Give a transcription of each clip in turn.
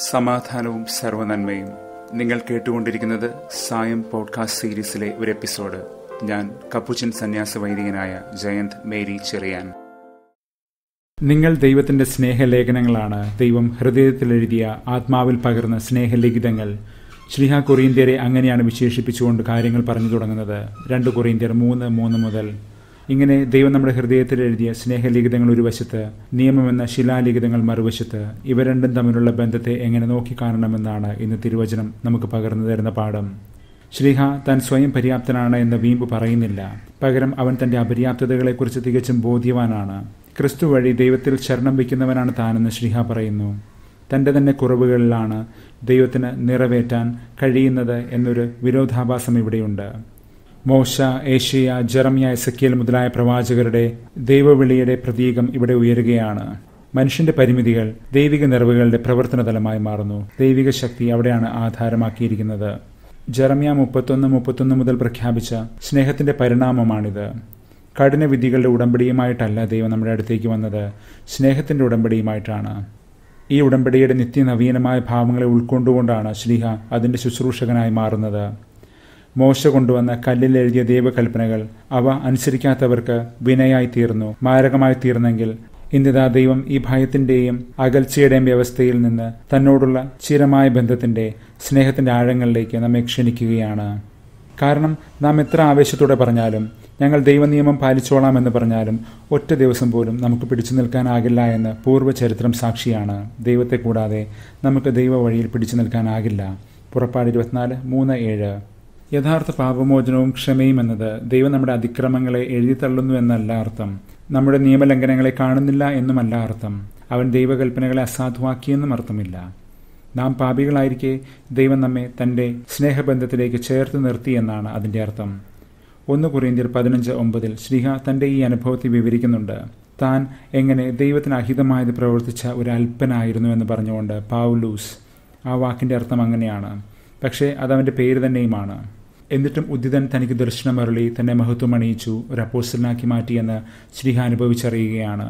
സമാധാനവും സർവ്വനന്മയും. നിങ്ങൾ കേട്ടുകൊണ്ടിരിക്കുന്നത് സായം പോഡ്കാസ്റ്റ് സീരീസിലെ ഒരു എപ്പിസോഡ്. ഞാൻ കപ്പുച്ചൻ സന്യാസ വൈദികനായ ജയന്ത് മേരി ചെറിയാൻ. നിങ്ങൾ ദൈവത്തിന്റെ സ്നേഹലേഖനങ്ങളാണ്. ദൈവം ഹൃദയത്തിൽ എഴുതിയ, ആത്മാവിൽ പകർന്ന സ്നേഹലിഖിതങ്ങൾ. ശ്രീഹ കൊറിന്ത്യരെ അങ്ങനെയാണ് വിശേഷിപ്പിച്ചുകൊണ്ട് കാര്യങ്ങൾ പറഞ്ഞു തുടങ്ങുന്നത്. 2 കൊറിന്ത്യർ 3:3 മുതൽ. ഇങ്ങനെ ദൈവം നമ്മുടെ ഹൃദയത്തിൽ എഴുതിയ സ്നേഹലിഖിതങ്ങൾ ഒരു വശത്ത്, നിയമമെന്ന ശിലാലിഖിതങ്ങൾ മറുവശത്ത്. ഇവ രണ്ടും തമ്മിലുള്ള ബന്ധത്തെ എങ്ങനെ നോക്കിക്കാണണമെന്നാണ് ഇന്ന് തിരുവചനം നമുക്ക് പകർന്നു തരുന്ന പാഠം. ശ്രീഹ താൻ സ്വയം പര്യാപ്തനാണ് എന്ന് വീമ്പ് പറയുന്നില്ല. പകരം അവൻ തന്റെ അപര്യാപ്തതകളെക്കുറിച്ച് തികച്ചും ബോധ്യവാനാണ്. ക്രിസ്തു വഴി ദൈവത്തിൽ ശരണം വയ്ക്കുന്നവനാണ് താനെന്ന് ശ്രീഹ പറയുന്നു. തന്റെ തന്നെ കുറവുകളിലാണ് ദൈവത്തിന് നിറവേറ്റാൻ കഴിയുന്നത് എന്നൊരു വിരോധാഭാസം ഇവിടെയുണ്ട്. മോശ, ഏഷ്യ, ജെറമ്യ, എസെക്കിയേൽ മുതലായ പ്രവാചകരുടെ ദൈവവിളിയുടെ പ്രതീകം ഇവിടെ ഉയരുകയാണ്. മനുഷ്യന്റെ പരിമിതികൾ ദൈവിക നിറവുകളുടെ പ്രവർത്തനതലമായി മാറുന്നു. ദൈവിക ശക്തി അവിടെയാണ് ആധാരമാക്കിയിരിക്കുന്നത്. ജെറമ്യ 31:31 മുതൽ പ്രഖ്യാപിച്ച സ്നേഹത്തിന്റെ പരിണാമമാണിത്. കഠിന വിധികളുടെ ഉടമ്പടിയുമായിട്ടല്ല ദൈവം നമ്മുടെ അടുത്തേക്ക് വന്നത്, സ്നേഹത്തിന്റെ ഉടമ്പടിയുമായിട്ടാണ്. ഈ ഉടമ്പടിയുടെ നിത്യനവീനമായ ഭാവങ്ങളെ ഉൾക്കൊണ്ടുകൊണ്ടാണ് ശ്ലീഹ അതിന്റെ ശുശ്രൂഷകനായി മാറുന്നത്. മോശ കൊണ്ടുവന്ന കല്ലിൽ എഴുതിയ ദൈവകൽപ്പനകൾ അവ അനുസരിക്കാത്തവർക്ക് വിനയായി തീർന്നു, മാരകമായി തീർന്നെങ്കിൽ ഇന്നിതാ ദൈവം ഈ ഭയത്തിന്റെയും അകൽച്ചയുടെയും വ്യവസ്ഥയിൽ നിന്ന് തന്നോടുള്ള ചിരമായ ബന്ധത്തിന്റെ, സ്നേഹത്തിന്റെ ആഴങ്ങളിലേക്ക് നമ്മെ ക്ഷണിക്കുകയാണ്. കാരണം നാം എത്ര ആവേശത്തോടെ പറഞ്ഞാലും, ഞങ്ങൾ ദൈവനിയമം പാലിച്ചോളാം എന്ന് പറഞ്ഞാലും, ഒറ്റ ദിവസം പോലും നമുക്ക് പിടിച്ചു നിൽക്കാനാകില്ല എന്ന് പൂർവ്വചരിത്രം സാക്ഷിയാണ്. ദൈവത്തെ കൂടാതെ നമുക്ക് ദൈവ വഴിയിൽ പിടിച്ചു നിൽക്കാനാകില്ല. പുറപ്പാട് 24:3-7. യഥാർത്ഥ പാപമോചനവും ക്ഷമയും എന്നത് ദൈവം നമ്മുടെ അതിക്രമങ്ങളെ എഴുതിത്തള്ളുന്നു എന്നല്ല അർത്ഥം. നമ്മുടെ നിയമലംഘനങ്ങളെ കാണുന്നില്ല എന്നുമല്ല അർത്ഥം. അവൻ ദൈവകൽപ്പനകളെ അസാധുവാക്കിയെന്നും അർത്ഥമില്ല. നാം പാപികളായിരിക്കെ ദൈവം നമ്മെ തന്റെ സ്നേഹബന്ധത്തിലേക്ക് ചേർത്ത് നിർത്തി എന്നാണ് അതിന്റെ അർത്ഥം. 1 കൊറിന്ത്യർ 15:9 ശ്രീഹ തന്റെ ഈ അനുഭവത്തെ വിവരിക്കുന്നുണ്ട്. താൻ എങ്ങനെ ദൈവത്തിന് അഹിതമായത് പ്രവർത്തിച്ച ഒരു അല്പനായിരുന്നു എന്ന് പറഞ്ഞുകൊണ്ട് പൗലൂസ്. ആ വാക്കിന്റെ അർത്ഥം അങ്ങനെയാണ്. പക്ഷേ അതവന്റെ പേര് തന്നെയുമാണ്. എന്നിട്ടും ഉദ്ധിതൻ തനിക്ക് ദർശനമരുളി തന്നെ മഹത്വം അണിയിച്ചു, ഒരു അപ്പോസ്തലനാക്കി മാറ്റിയെന്ന് ശ്രീഹ അനുഭവിച്ചറിയുകയാണ്.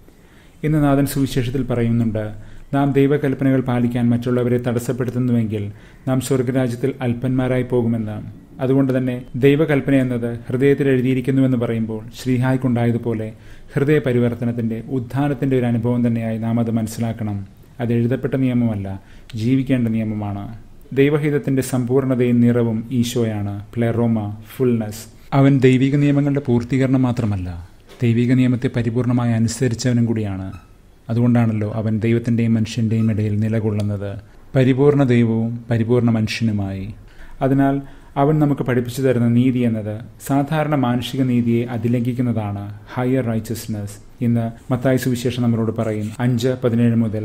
ഇന്ന് നാഥൻ സുവിശേഷത്തിൽ പറയുന്നുണ്ട്, നാം ദൈവകൽപ്പനകൾ പാലിക്കാൻ മറ്റുള്ളവരെ തടസ്സപ്പെടുത്തുന്നുവെങ്കിൽ നാം സ്വർഗരാജ്യത്തിൽ അല്പന്മാരായി പോകുമെന്ന്. അതുകൊണ്ട് തന്നെ ദൈവകൽപ്പന എന്നത് ഹൃദയത്തിൽ എഴുതിയിരിക്കുന്നുവെന്ന് പറയുമ്പോൾ ശ്രീഹായ്ക്കുണ്ടായതുപോലെ ഹൃദയ പരിവർത്തനത്തിന്റെ, ഉത്ഥാനത്തിന്റെ ഒരു അനുഭവം തന്നെയായി നാം അത് മനസ്സിലാക്കണം. അത് എഴുതപ്പെട്ട നിയമമല്ല, ജീവിക്കേണ്ട നിയമമാണ്. ദൈവഹിതത്തിന്റെ സമ്പൂർണതയും നിറവും ഈശോയാണ്. പ്ലെറോമ, ഫുൾനെസ്. അവൻ ദൈവിക നിയമങ്ങളുടെ പൂർത്തീകരണം മാത്രമല്ല, ദൈവിക നിയമത്തെ പരിപൂർണമായി അനുസരിച്ചവനും കൂടിയാണ്. അതുകൊണ്ടാണല്ലോ അവൻ ദൈവത്തിന്റെയും മനുഷ്യന്റെയും ഇടയിൽ നിലകൊള്ളുന്നത്, പരിപൂർണ ദൈവവും പരിപൂർണ മനുഷ്യനുമായി. അതിനാൽ അവൻ നമുക്ക് പഠിപ്പിച്ചു തരുന്ന നീതി എന്നത് സാധാരണ മാനുഷിക നീതിയെ അതിലംഘിക്കുന്നതാണ്. Higher righteousness. ഇന്ന് മത്തായി സുവിശേഷം നമ്മളോട് പറയും 5:17 മുതൽ.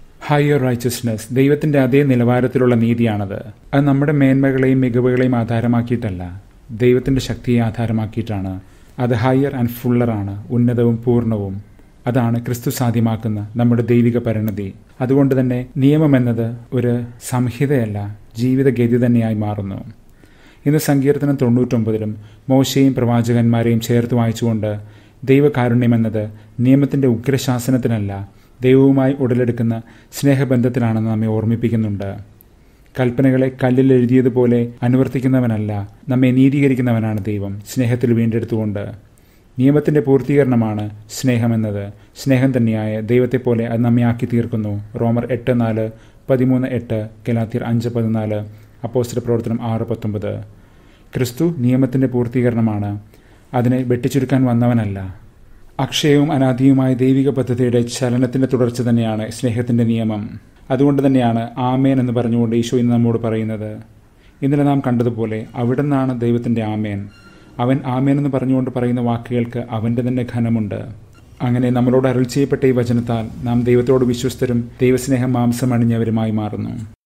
ഹയർ റൈച്ചസ്നെസ്, ദൈവത്തിന്റെ അതേ നിലവാരത്തിലുള്ള നീതിയാണത്. അത് നമ്മുടെ മേന്മകളെയും മികവുകളെയും ആധാരമാക്കിയിട്ടല്ല, ദൈവത്തിന്റെ ശക്തിയെ ആധാരമാക്കിയിട്ടാണ്. അത് ഹയർ ആൻഡ് ഫുള്ളറാണ്, ഉന്നതവും പൂർണ്ണവും. അതാണ് ക്രിസ്തു സാധ്യമാക്കുന്ന നമ്മുടെ ദൈവിക പരിണതി. അതുകൊണ്ട് തന്നെ നിയമം എന്നത് ഒരു സംഹിതയല്ല, ജീവിതഗതി തന്നെയായി മാറുന്നു. ഇന്ന് സങ്കീർത്തനം 99 മോശയും പ്രവാചകന്മാരെയും ചേർത്ത് വായിച്ചുകൊണ്ട് ദൈവകാരുണ്യമെന്നത് നിയമത്തിന്റെ ഉഗ്രശാസനത്തിനല്ല, ദൈവവുമായി ഉടലെടുക്കുന്ന സ്നേഹബന്ധത്തിലാണെന്ന് നമ്മെ ഓർമ്മിപ്പിക്കുന്നുണ്ട്. കൽപ്പനകളെ കല്ലിൽ എഴുതിയതുപോലെ അനുവർത്തിക്കുന്നവനല്ല, നമ്മെ നീതീകരിക്കുന്നവനാണ് ദൈവം, സ്നേഹത്തിൽ വീണ്ടെടുത്തുകൊണ്ട്. നിയമത്തിന്റെ പൂർത്തീകരണമാണ് സ്നേഹമെന്നത്. സ്നേഹം തന്നെയായ ദൈവത്തെപ്പോലെ അത് നമ്മെ ആക്കി തീർക്കുന്നു. റോമർ 8:4, 13:8, ഗലാത്യർ 5:14, അപ്പോസ്തല പ്രവർത്തനം 6:19. ക്രിസ്തു നിയമത്തിന്റെ പൂർത്തീകരണമാണ്, അതിനെ വെട്ടിച്ചുരുക്കാൻ വന്നവനല്ല. അക്ഷയവും അനാദിയുമായ ദൈവിക പദ്ധതിയുടെ ചലനത്തിന്റെ തുടർച്ച തന്നെയാണ് സ്നേഹത്തിന്റെ നിയമം. അതുകൊണ്ട് തന്നെയാണ് ആമേൻ എന്ന് പറഞ്ഞുകൊണ്ട് ഈശോ ഇന്ന് നമ്മോട് പറയുന്നത്. ഇന്നലെ നാം കണ്ടതുപോലെ അവിടെ നിന്നാണ് ദൈവത്തിന്റെ ആമേൻ. അവൻ ആമേൻ എന്ന് പറഞ്ഞുകൊണ്ട് പറയുന്ന വാക്കുകൾക്ക് അവന്റെ തന്നെ ഘനമുണ്ട്. അങ്ങനെ നമ്മളോട് അരുൾ ചെയ്യപ്പെട്ട ഈ വചനത്താൽ നാം ദൈവത്തോട് വിശ്വസ്തരും ദൈവസ്നേഹം മാംസം അണിഞ്ഞവരുമായി മാറുന്നു.